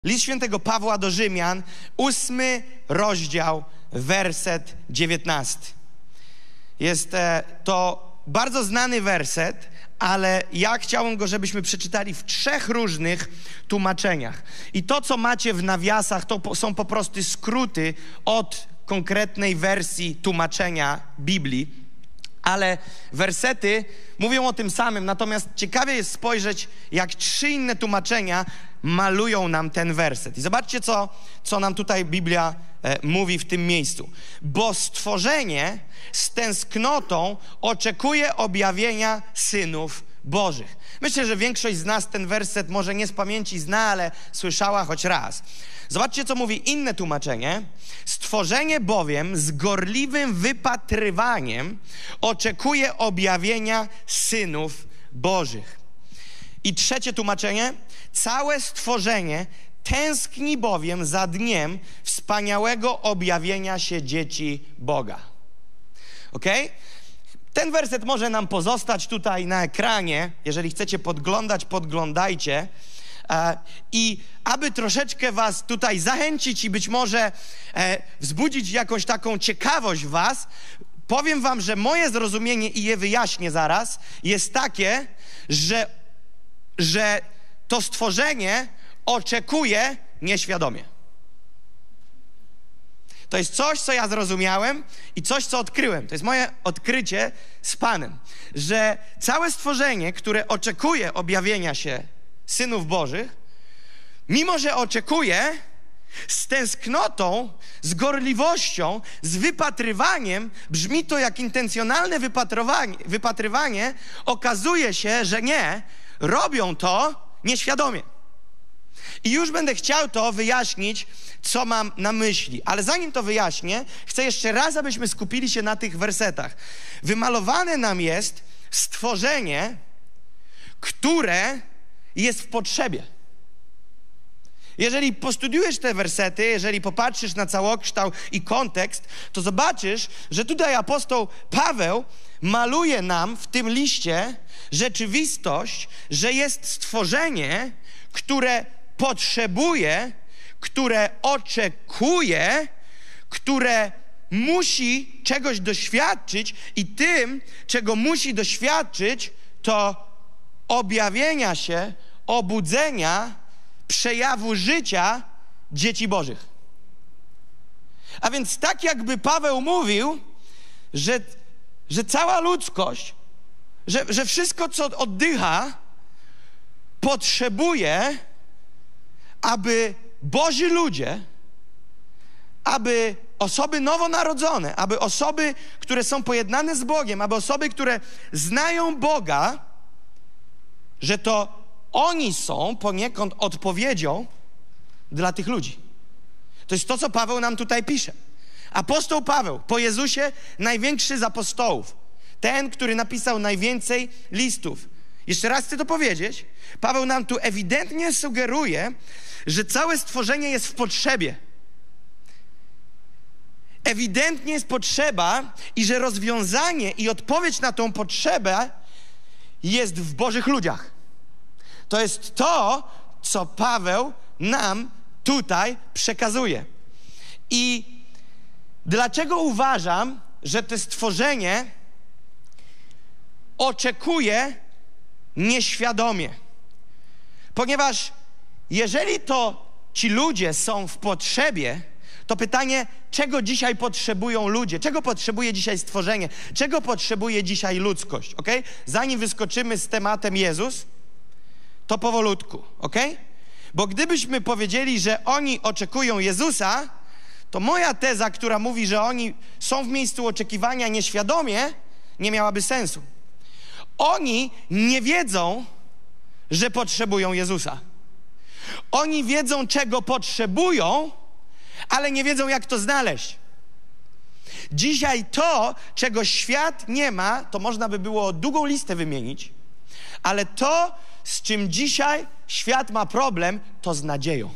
List świętego Pawła do Rzymian, 8 rozdział, werset 19. Jest to bardzo znany werset, ale ja chciałem go, żebyśmy przeczytali w 3 różnych tłumaczeniach. I to, co macie w nawiasach, to są po prostu skróty od konkretnej wersji tłumaczenia Biblii. Ale wersety mówią o tym samym, natomiast ciekawie jest spojrzeć, jak 3 inne tłumaczenia malują nam ten werset. I zobaczcie, co nam tutaj Biblia mówi w tym miejscu. Bo stworzenie z tęsknotą oczekuje objawienia synów Bożych. Myślę, że większość z nas ten werset może nie z pamięci zna, ale słyszała choć raz. Zobaczcie, co mówi inne tłumaczenie. Stworzenie bowiem z gorliwym wypatrywaniem oczekuje objawienia synów Bożych. I 3 tłumaczenie. Całe stworzenie tęskni bowiem za dniem wspaniałego objawienia się dzieci Boga. Okej? Ten werset może nam pozostać tutaj na ekranie. Jeżeli chcecie podglądać, podglądajcie. I aby troszeczkę was tutaj zachęcić i być może wzbudzić jakąś taką ciekawość w was, powiem wam, że moje zrozumienie, i je wyjaśnię zaraz, jest takie, że to stworzenie oczekuje nieświadomie. To jest coś, co ja zrozumiałem i coś, co odkryłem. To jest moje odkrycie z Panem, że całe stworzenie, które oczekuje objawienia się synów Bożych, mimo że oczekuje, z tęsknotą, z gorliwością, z wypatrywaniem, brzmi to jak intencjonalne wypatrywanie, okazuje się, że nie, robią to nieświadomie. I już będę chciał to wyjaśnić, co mam na myśli. Ale zanim to wyjaśnię, chcę jeszcze raz, abyśmy skupili się na tych wersetach. Wymalowane nam jest stworzenie, które jest w potrzebie. Jeżeli postudiujesz te wersety, jeżeli popatrzysz na całokształt i kontekst, to zobaczysz, że tutaj apostoł Paweł maluje nam w tym liście rzeczywistość, że jest stworzenie, które potrzebuje, które oczekuje, które musi czegoś doświadczyć i tym, czego musi doświadczyć, to objawienia się, obudzenia, przejawu życia dzieci Bożych. A więc tak jakby Paweł mówił, że cała ludzkość, że wszystko, co oddycha, potrzebuje, aby Boży ludzie, aby osoby nowonarodzone, aby osoby, które są pojednane z Bogiem, aby osoby, które znają Boga, że to oni są poniekąd odpowiedzią dla tych ludzi. To jest to, co Paweł nam tutaj pisze. Apostoł Paweł, po Jezusie największy z apostołów. Ten, który napisał najwięcej listów. Jeszcze raz chcę to powiedzieć. Paweł nam tu ewidentnie sugeruje, że całe stworzenie jest w potrzebie. Ewidentnie jest potrzeba i że rozwiązanie i odpowiedź na tą potrzebę jest w Bożych ludziach. To jest to, co Paweł nam tutaj przekazuje. I dlaczego uważam, że to stworzenie oczekuje nieświadomie? Ponieważ jeżeli to ci ludzie są w potrzebie, to pytanie, czego dzisiaj potrzebują ludzie? Czego potrzebuje dzisiaj stworzenie? Czego potrzebuje dzisiaj ludzkość? Okay? Zanim wyskoczymy z tematem Jezus, to powolutku, okej? Bo gdybyśmy powiedzieli, że oni oczekują Jezusa, to moja teza, która mówi, że oni są w miejscu oczekiwania nieświadomie, nie miałaby sensu. Oni nie wiedzą, że potrzebują Jezusa. Oni wiedzą, czego potrzebują, ale nie wiedzą, jak to znaleźć. Dzisiaj to, czego świat nie ma, to można by było długą listę wymienić, ale to, z czym dzisiaj świat ma problem, to z nadzieją.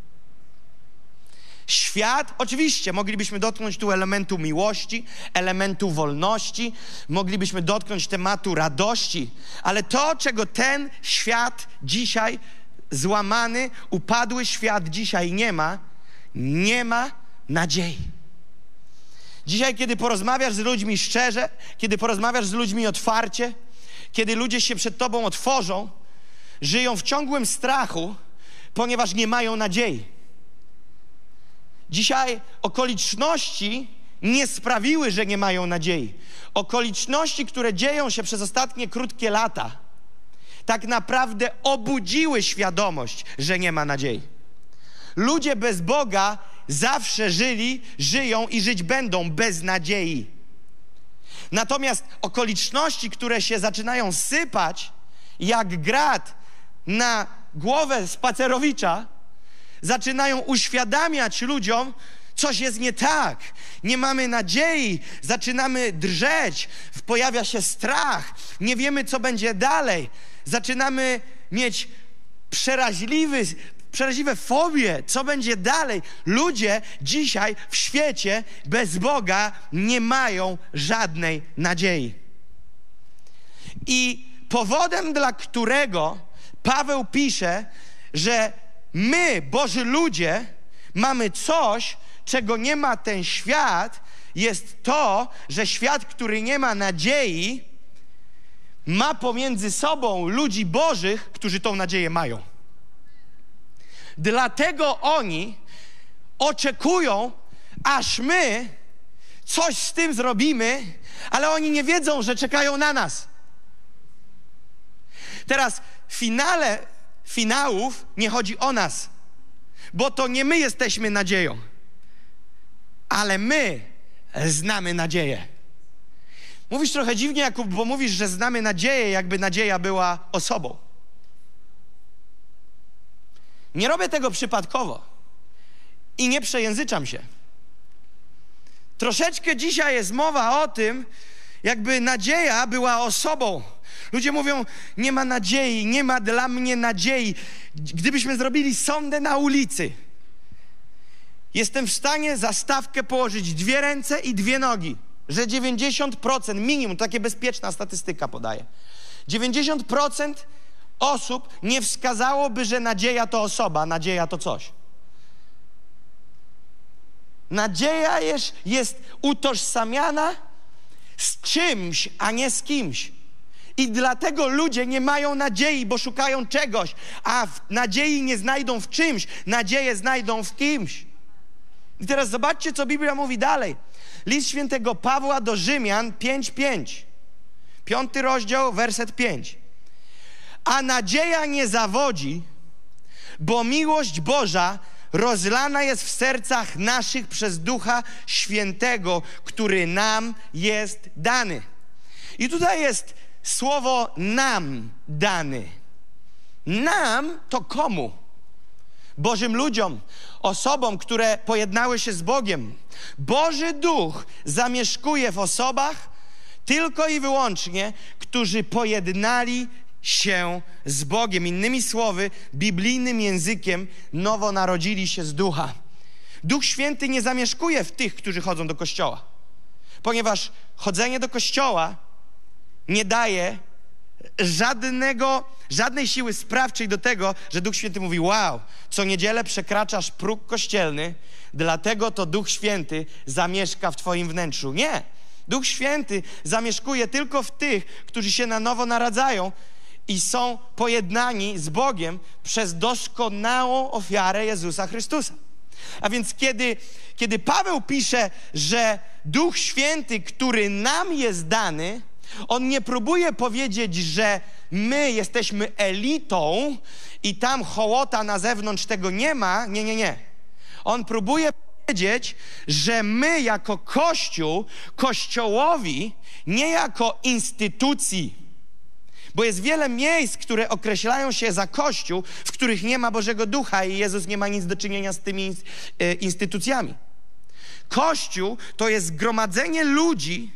Świat, oczywiście, moglibyśmy dotknąć tu elementu miłości, elementu wolności, moglibyśmy dotknąć tematu radości, ale to, czego ten świat dzisiaj złamany, upadły świat dzisiaj nie ma nadziei. Dzisiaj, kiedy porozmawiasz z ludźmi szczerze, kiedy porozmawiasz z ludźmi otwarcie, kiedy ludzie się przed tobą otworzą, żyją w ciągłym strachu, ponieważ nie mają nadziei. Dzisiaj okoliczności nie sprawiły, że nie mają nadziei. Okoliczności, które dzieją się przez ostatnie krótkie lata, tak naprawdę obudziły świadomość, że nie ma nadziei. Ludzie bez Boga zawsze żyją i żyć będą bez nadziei. Natomiast okoliczności, które się zaczynają sypać jak grad na głowę spacerowicza, zaczynają uświadamiać ludziom, coś jest nie tak, nie mamy nadziei, zaczynamy drżeć, pojawia się strach, nie wiemy, co będzie dalej, zaczynamy mieć przeraźliwe fobie, co będzie dalej. Ludzie dzisiaj w świecie bez Boga nie mają żadnej nadziei. I powodem, dla którego Paweł pisze, że my, Boży ludzie, mamy coś, czego nie ma ten świat, jest to, że świat, który nie ma nadziei, ma pomiędzy sobą ludzi Bożych, którzy tą nadzieję mają. Dlatego oni oczekują, aż my coś z tym zrobimy, ale oni nie wiedzą, że czekają na nas. Teraz w finale finałów nie chodzi o nas, bo to nie my jesteśmy nadzieją, ale my znamy nadzieję. Mówisz trochę dziwnie, Jakub, bo mówisz, że znamy nadzieję, jakby nadzieja była osobą. Nie robię tego przypadkowo i nie przejęzyczam się. Troszeczkę dzisiaj jest mowa o tym, jakby nadzieja była osobą. Ludzie mówią, nie ma nadziei, nie ma dla mnie nadziei. Gdybyśmy zrobili sondę na ulicy, jestem w stanie za stawkę położyć 2 ręce i 2 nogi, że 90%, minimum, takie bezpieczna statystyka podaje, 90% osób nie wskazałoby, że nadzieja to osoba, nadzieja to coś. Nadzieja jest utożsamiana z czymś, a nie z kimś. I dlatego ludzie nie mają nadziei, bo szukają czegoś, a nadziei nie znajdą w czymś, nadzieję znajdą w kimś. I teraz zobaczcie, co Biblia mówi dalej. List świętego Pawła do Rzymian 5:5. 5 rozdział, werset 5. A nadzieja nie zawodzi, bo miłość Boża rozlana jest w sercach naszych przez Ducha Świętego, który nam jest dany. I tutaj jest słowo nam dany. Nam to komu? Bożym ludziom, osobom, które pojednały się z Bogiem. Boży Duch zamieszkuje w osobach tylko i wyłącznie, którzy pojednali się z Bogiem. Innymi słowy, biblijnym językiem, nowo narodzili się z Ducha. Duch Święty nie zamieszkuje w tych, którzy chodzą do kościoła, ponieważ chodzenie do kościoła nie daje żadnej siły sprawczej do tego, że Duch Święty mówi, wow, co niedzielę przekraczasz próg kościelny, dlatego to Duch Święty zamieszka w twoim wnętrzu. Nie. Duch Święty zamieszkuje tylko w tych, którzy się na nowo naradzają i są pojednani z Bogiem przez doskonałą ofiarę Jezusa Chrystusa. A więc kiedy Paweł pisze, że Duch Święty, który nam jest dany, on nie próbuje powiedzieć, że my jesteśmy elitą i tam hołota na zewnątrz tego nie ma. Nie. On próbuje powiedzieć, że my jako Kościół, Kościołowi, nie jako instytucji, bo jest wiele miejsc, które określają się za Kościół, w których nie ma Bożego Ducha i Jezus nie ma nic do czynienia z tymi instytucjami. Kościół to jest zgromadzenie ludzi,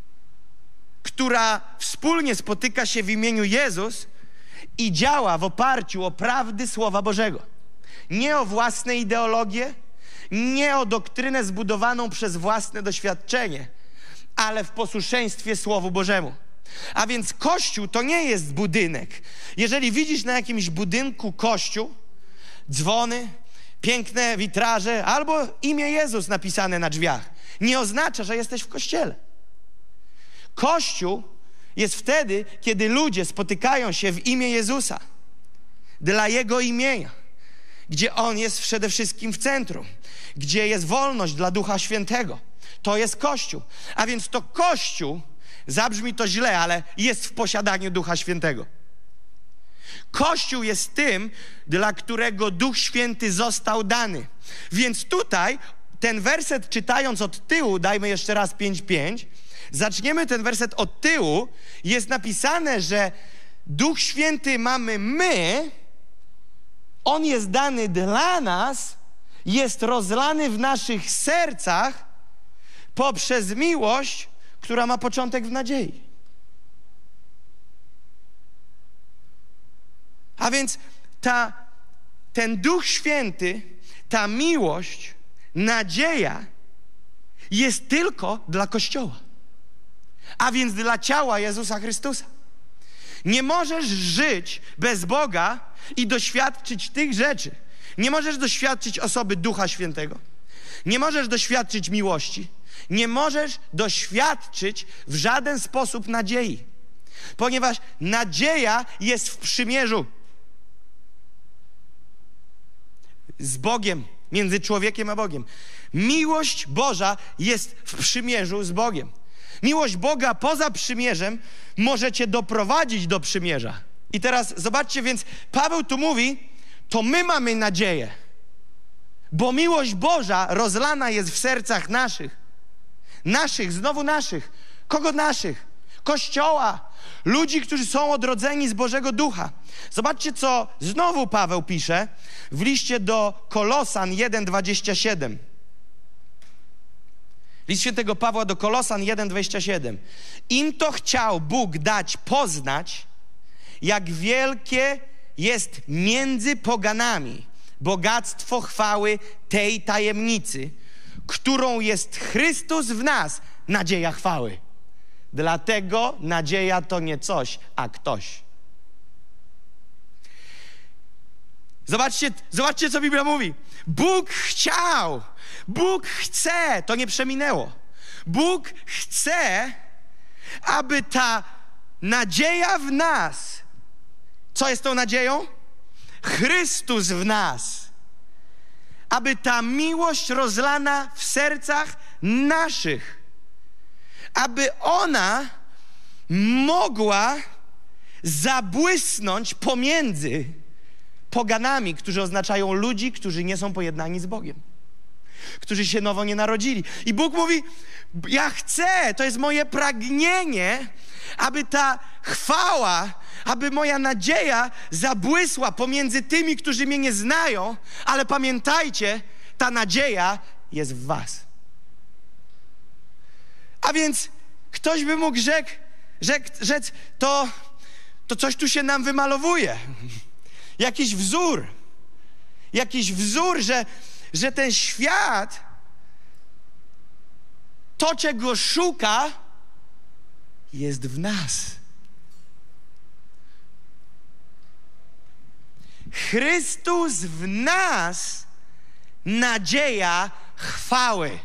która wspólnie spotyka się w imieniu Jezus i działa w oparciu o prawdy Słowa Bożego. Nie o własne ideologie, nie o doktrynę zbudowaną przez własne doświadczenie, ale w posłuszeństwie Słowu Bożemu. A więc Kościół to nie jest budynek. Jeżeli widzisz na jakimś budynku kościół, dzwony, piękne witraże albo imię Jezus napisane na drzwiach, nie oznacza, że jesteś w kościele. Kościół jest wtedy, kiedy ludzie spotykają się w imię Jezusa, dla Jego imienia, gdzie On jest przede wszystkim w centrum, gdzie jest wolność dla Ducha Świętego. To jest Kościół. A więc to Kościół, zabrzmi to źle, ale jest w posiadaniu Ducha Świętego. Kościół jest tym, dla którego Duch Święty został dany. Więc tutaj ten werset czytając od tyłu, dajmy jeszcze raz 5:5, zaczniemy ten werset od tyłu, jest napisane, że Duch Święty mamy my, On jest dany dla nas, jest rozlany w naszych sercach poprzez miłość, która ma początek w nadziei. A więc ten Duch Święty, ta miłość, nadzieja jest tylko dla Kościoła, a więc dla ciała Jezusa Chrystusa. Nie możesz żyć bez Boga i doświadczyć tych rzeczy. Nie możesz doświadczyć osoby Ducha Świętego. Nie możesz doświadczyć miłości. Nie możesz doświadczyć w żaden sposób nadziei, ponieważ nadzieja jest w przymierzu z Bogiem, między człowiekiem a Bogiem. Miłość Boża jest w przymierzu z Bogiem. Miłość Boga poza przymierzem może cię doprowadzić do przymierza. I teraz zobaczcie, więc Paweł tu mówi, to my mamy nadzieję, bo miłość Boża rozlana jest w sercach naszych. Znowu naszych. Kogo naszych? Kościoła. Ludzi, którzy są odrodzeni z Bożego Ducha. Zobaczcie, co znowu Paweł pisze w liście do Kolosan 1:27. List świętego Pawła do Kolosan 1:27. Im to chciał Bóg dać poznać, jak wielkie jest między poganami bogactwo chwały tej tajemnicy, którą jest Chrystus w nas, nadzieja chwały. Dlatego nadzieja to nie coś, a ktoś. Zobaczcie, co Biblia mówi. Bóg chciał, Bóg chce, to nie przeminęło. Bóg chce, aby ta nadzieja w nas, co jest tą nadzieją? Chrystus w nas. Aby ta miłość rozlana w sercach naszych, aby ona mogła zabłysnąć pomiędzy poganami, którzy oznaczają ludzi, którzy nie są pojednani z Bogiem, którzy się nowo nie narodzili. I Bóg mówi, ja chcę, to jest moje pragnienie, aby ta chwała, aby moja nadzieja zabłysła pomiędzy tymi, którzy mnie nie znają, ale pamiętajcie, ta nadzieja jest w was. A więc ktoś by mógł rzec, to coś tu się nam wymalowuje. Jakiś wzór, że ten świat, to czego szuka, jest w nas. Chrystus w nas, nadzieja chwały.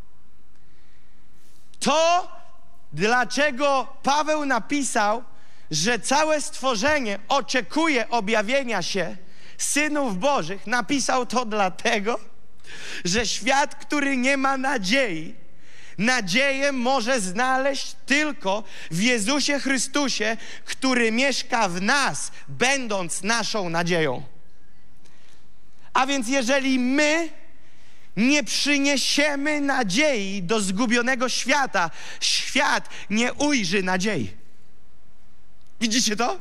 To, dlaczego Paweł napisał, że całe stworzenie oczekuje objawienia się synów Bożych, napisał to dlatego, że świat, który nie ma nadziei, nadzieję może znaleźć tylko w Jezusie Chrystusie, który mieszka w nas, będąc naszą nadzieją. A więc jeżeli my nie przyniesiemy nadziei do zgubionego świata, świat nie ujrzy nadziei. Widzicie to?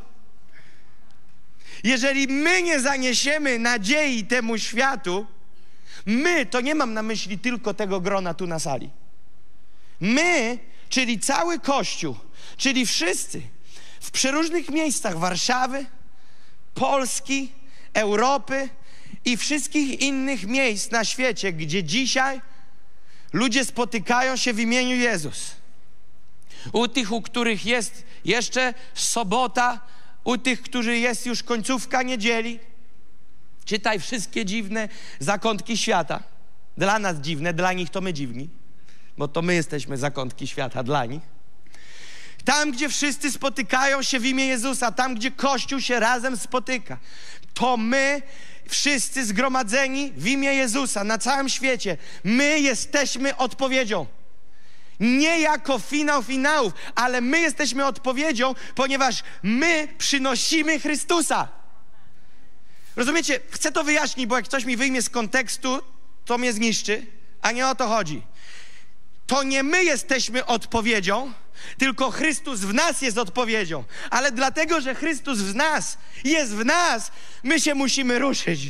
Jeżeli my nie zaniesiemy nadziei temu światu, my, to nie mam na myśli tylko tego grona tu na sali. My, czyli cały Kościół, czyli wszyscy w przeróżnych miejscach Warszawy, Polski, Europy i wszystkich innych miejsc na świecie, gdzie dzisiaj ludzie spotykają się w imieniu Jezus. U tych, u których jest Jeszcze sobota u tych, którzy jest już końcówka niedzieli. Czytaj wszystkie dziwne zakątki świata. Dla nas dziwne, dla nich to my dziwni. Bo to my jesteśmy zakątki świata dla nich. Tam, gdzie wszyscy spotykają się w imię Jezusa, tam, gdzie Kościół się razem spotyka, to my, wszyscy zgromadzeni w imię Jezusa na całym świecie, my jesteśmy odpowiedzią. Nie jako finał finałów, ale my jesteśmy odpowiedzią, ponieważ my przynosimy Chrystusa. Rozumiecie? Chcę to wyjaśnić, bo jak coś mi wyjmie z kontekstu, to mnie zniszczy, a nie o to chodzi. To nie my jesteśmy odpowiedzią, tylko Chrystus w nas jest odpowiedzią. Ale dlatego, że Chrystus w nas jest w nas, my się musimy ruszyć.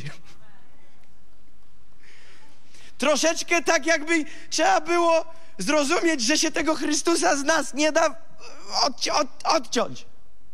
Troszeczkę tak, jakby trzeba było zrozumieć, że się tego Chrystusa z nas nie da odciąć.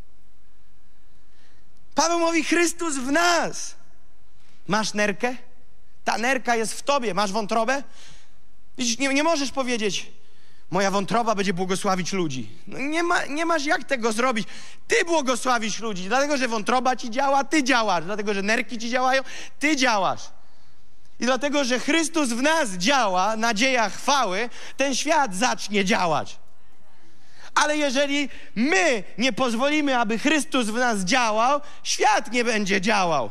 Paweł mówi, Chrystus w nas. Masz nerkę? Ta nerka jest w tobie. Masz wątrobę? Widzisz, nie możesz powiedzieć, moja wątroba będzie błogosławić ludzi. No nie masz jak tego zrobić. Ty błogosławisz ludzi, dlatego, że wątroba ci działa, ty działasz. Dlatego, że nerki ci działają, ty działasz. I dlatego, że Chrystus w nas działa, nadzieja chwały, ten świat zacznie działać. Ale jeżeli my nie pozwolimy, aby Chrystus w nas działał, świat nie będzie działał.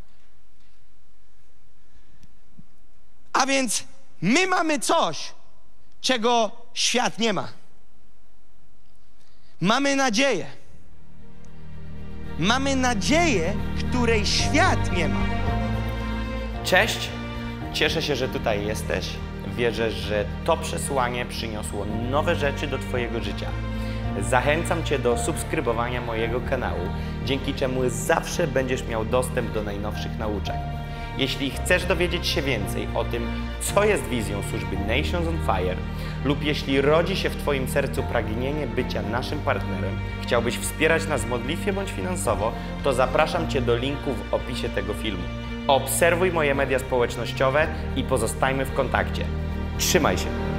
A więc my mamy coś, czego świat nie ma. Mamy nadzieję. Mamy nadzieję, której świat nie ma. Cześć, cieszę się, że tutaj jesteś. Wierzę, że to przesłanie przyniosło nowe rzeczy do twojego życia. Zachęcam cię do subskrybowania mojego kanału, dzięki czemu zawsze będziesz miał dostęp do najnowszych nauczań. Jeśli chcesz dowiedzieć się więcej o tym, co jest wizją służby Nations on Fire, lub jeśli rodzi się w twoim sercu pragnienie bycia naszym partnerem, chciałbyś wspierać nas w modlitwie bądź finansowo, to zapraszam cię do linku w opisie tego filmu. Obserwuj moje media społecznościowe i pozostajmy w kontakcie. Trzymaj się!